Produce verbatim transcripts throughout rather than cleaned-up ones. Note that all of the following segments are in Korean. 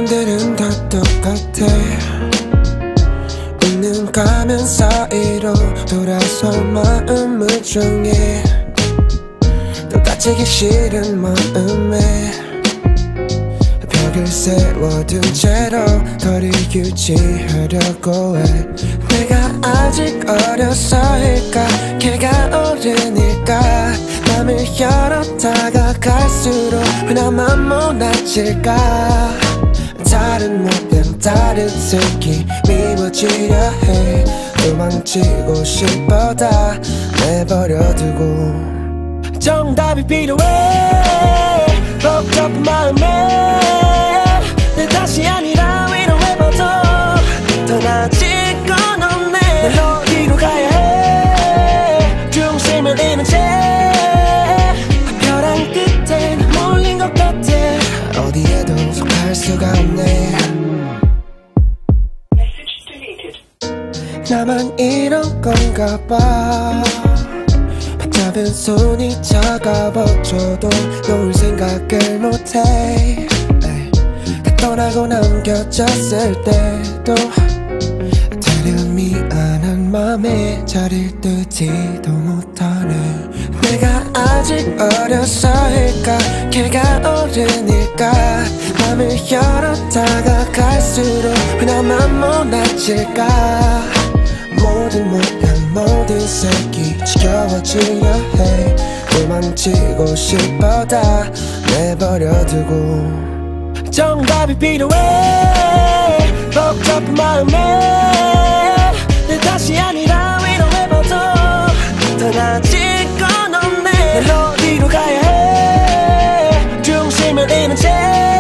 사람들은 다 똑같아. 웃는 가면 사이로 돌아서 마음을 정해. 또 다치기 싫은 마음에 벽을 세워둔 채로 거리 유지하려고 해. 내가 아직 어려서일까, 걔가 어른일까. 맘을 열어 다가갈수록 왜 나만 못나질까. 다른 모양 다른 색이 미워지려 해. 도망치고 싶어 다 내버려두고. 정답이 필요해 복잡한 마음에. 내 탓이 아니라 위로해봐도 떠나질 건 없네. 널 어디로 가야 해. 중심을 잃은 채 벼랑 끝에 몰린 것 같아. 어디에도 속할 수가 없네. 나만 이런 건가 봐. 작은 손이 차가워져도 놓을 생각을 못해. 다 떠나고 남겨졌을 때도 되려 미안한 맘에 자리를 뜨지도 못하네. 내가 아직 어려서일까, 걔가 어른일까. 맘을 열어 다가갈수록 왜 나만 못나질까. 모든 모양 모든 색이 지겨워지려 해. 도망치고 싶어 다 내버려두고. 정답이 필요해 복잡한 마음에. 내 탓이 아니라 위로해봐도 떠나질 건 없네. 널 어디로 가야 해. 중심을 잃은 채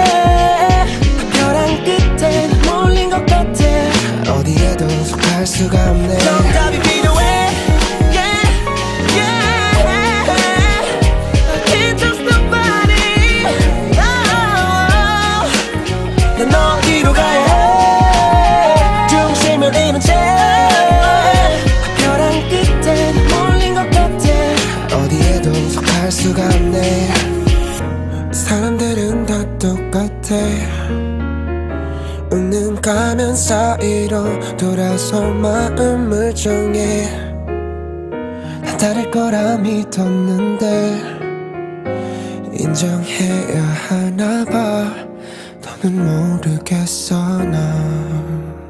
벼랑 끝에 몰린 것 같아. 어디에도 속할 수가 없네. 정답이 필요해. Yeah, yeah. I can't trust nobody. Oh, 난 어디로 가야 해. 중심을 잃은 채 벼랑 끝에 몰린 것 같아. 어디에도 속할 수가 없네. 사람들은 다 똑같아. 웃는 가면 사이로 돌아서 마음을 정해. 난 다를 거라 믿었는데 인정해야 하나 봐. 너는 모르겠어 난.